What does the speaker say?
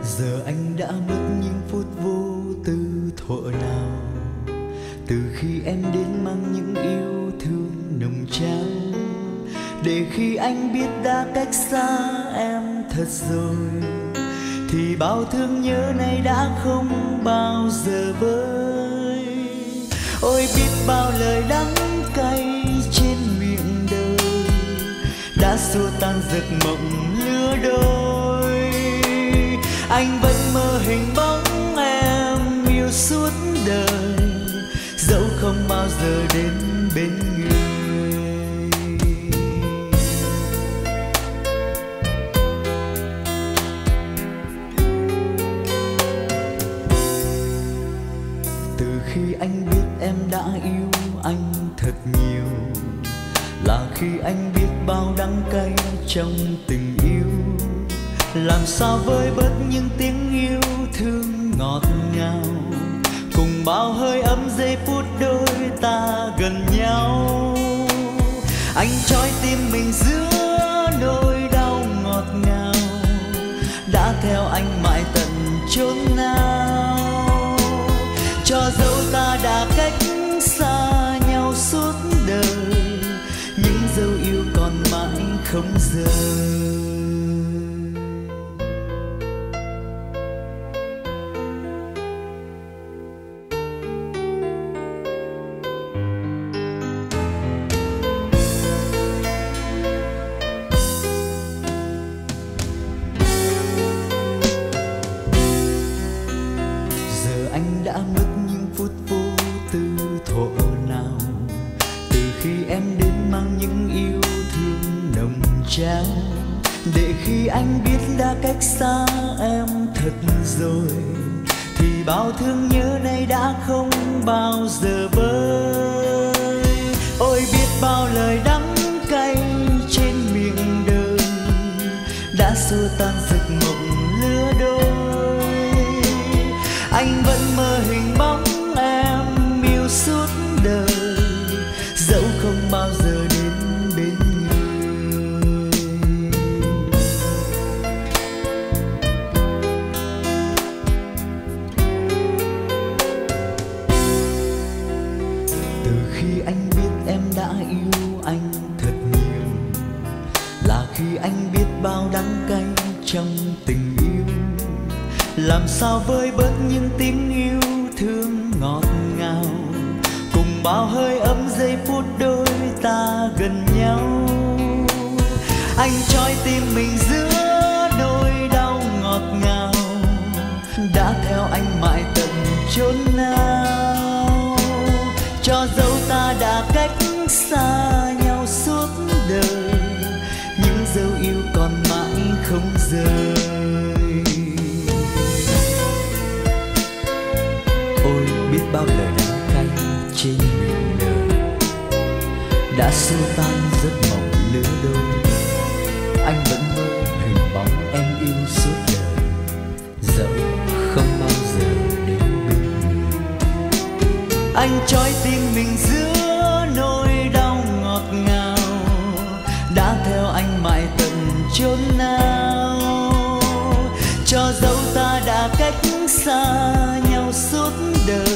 Giờ anh đã mất những phút vô tư thuở nào, từ khi em đến mang những yêu thương nồng trao, để khi anh biết đã cách xa em thật rồi, thì bao thương nhớ này đã không bao giờ vơi. Ôi biết bao lời đắng cay trên miệng đời đã xua tan giấc mộng lứa đôi. Anh vẫn mơ hình bóng em yêu suốt đời, dẫu không bao giờ đến bên người. Từ khi anh biết em đã yêu anh thật nhiều, là khi anh biết bao đắng cay trong tình yêu. Làm sao vơi bớt những tiếng yêu thương ngọt ngào, cùng bao hơi ấm giây phút đôi ta gần nhau. Anh trói tim mình giữa nỗi đau ngọt ngào, đã theo anh mãi tận chốn nào. Cho dẫu ta đã cách xa nhau suốt đời, những dấu yêu còn mãi không rời. Anh đã mất những phút vô tư thuở nào, từ khi em đến mang những yêu thương nồng trao, để khi anh biết đã cách xa em thật rồi, thì bao thương nhớ này đã không bao giờ vơi. Ôi biết bao lời đắng cay trên miệng đời đã xua tan giấc mộng lứa đôi. Anh vẫn mơ hình bóng em yêu suốt đời, dẫu không bao giờ đến bên người. Từ khi anh biết em đã yêu anh thật nhiều, là khi anh biết bao đắng cay trong tình yêu. Làm sao vơi bớt những tiếng yêu thương ngọt ngào, cùng bao hơi ấm giây phút đôi ta gần nhau. Anh trói tim mình giữa nỗi đau ngọt ngào, đã theo anh mãi tận chốn nào. Cho dẫu ta đã cách xa nhau suốt đời, những dấu yêu còn mãi không rời. Biết bao lời đắng cay trên miệng đời đã xua tan giấc mộng lứa đôi. Anh vẫn mơ hình bóng em yêu suốt đời, dẫu không bao giờ đến bên người. Anh trói tim mình giữa nỗi đau ngọt ngào, đã theo anh mãi tận chốn nào. Cho dẫu ta đã cách xa nhau suốt đời,